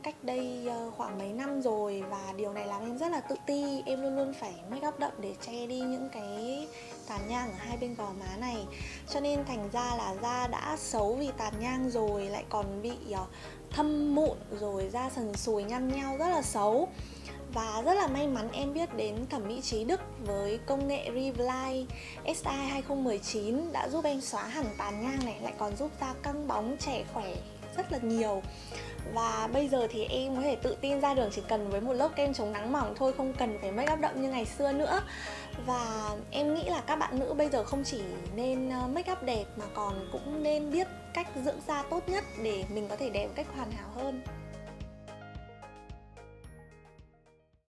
cách đây khoảng mấy năm rồi. Và điều này làm em rất là tự ti. Em luôn luôn phải make up đậm để che đi những cái tàn nhang ở hai bên gò má này. Cho nên thành ra là da đã xấu vì tàn nhang rồi, lại còn bị thâm mụn, rồi da sần sùi nhăn nheo rất là xấu. Và rất là may mắn em biết đến thẩm mỹ trí Đức với công nghệ Revitalize SI 2019 đã giúp em xóa hẳn tàn nhang này, lại còn giúp da căng bóng, trẻ khỏe rất là nhiều. Và bây giờ thì em có thể tự tin ra đường chỉ cần với một lớp kem chống nắng mỏng thôi, không cần phải make up đậm như ngày xưa nữa. Và em nghĩ là các bạn nữ bây giờ không chỉ nên make up đẹp mà còn cũng nên biết cách dưỡng da tốt nhất để mình có thể đẹp một cách hoàn hảo hơn.